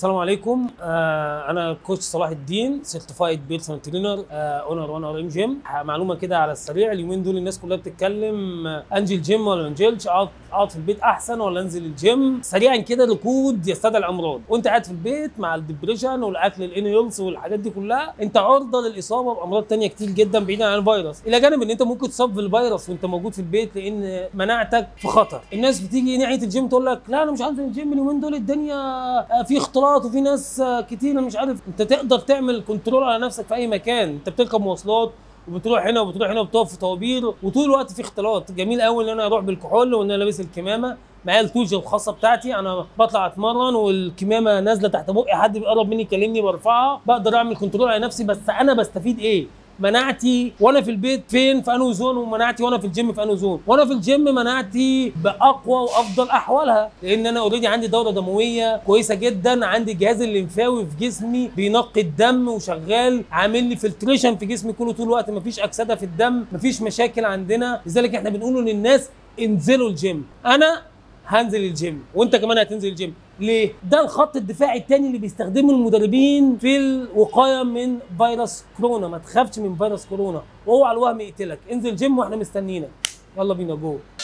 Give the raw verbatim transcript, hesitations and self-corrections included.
السلام عليكم. آه انا كوتش صلاح الدين، سيرتيفايد بيرسونال ترينر، اونر وان ار ام جيم. معلومه كده على السريع، اليومين دول الناس كلها بتتكلم آه انزل الجيم ولا ما انزلش، اقعد اقعد في البيت احسن ولا انزل الجيم. سريعا كده، الركود يستدعي الامراض، وانت قاعد في البيت مع الدبريشن والاكل الانيولز والحاجات دي كلها، انت عرضه للاصابه بامراض ثانيه كتير جدا بعيدا عن الفيروس، الى جانب ان انت ممكن تصاب بالفيروس وانت موجود في البيت لان مناعتك في خطر. الناس بتيجي ناحيه الجيم تقول لك لا انا مش عايز الجيم اليومين دول، الدنيا في اختلاط وفي ناس كتير مش عارف. انت تقدر تعمل كنترول على نفسك في اي مكان، انت بتركب مواصلات وبتروح هنا وبتروح هنا وبتقف في طوابير وطول الوقت في اختلاط. جميل قوي ان انا اروح بالكحول وان انا لابس الكمامه، معايا التوجه الخاصه بتاعتي، انا بطلع اتمرن والكمامه نازله تحت بقي، حد بيقرب مني يكلمني برفعها، بقدر اعمل كنترول على نفسي. بس انا بستفيد ايه؟ مناعتي وانا في البيت فين؟ في انو زون، ومناعتي وانا في الجيم في انو زون. وانا في الجيم مناعتي باقوى وافضل احوالها، لان انا اوريدي عندي دوره دمويه كويسه جدا، عندي الجهاز الليمفاوي في جسمي بينقي الدم وشغال، عامل لي فلتريشن في جسمي كله طول الوقت، مفيش اكسده في الدم، مفيش مشاكل عندنا. لذلك احنا بنقول للناس انزلوا الجيم. انا هنزل الجيم وانت كمان هتنزل الجيم. ليه؟ ده الخط الدفاعي الثاني اللي بيستخدمه المدربين في الوقايه من فيروس كورونا. ما تخافش من فيروس كورونا، واوعى الوهم يقتلك. انزل جيم واحنا مستنيينك. يلا بينا جو.